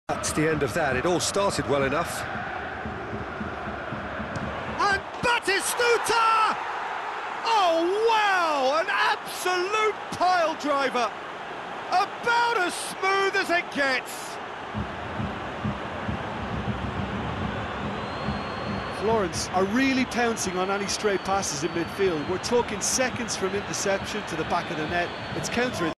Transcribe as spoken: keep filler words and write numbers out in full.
That's the end of that. It all started well enough. And Batistuta! Oh, wow! An absolute pile driver! About as smooth as it gets! Florence are really pouncing on any stray passes in midfield. We're talking seconds from interception to the back of the net. It's counter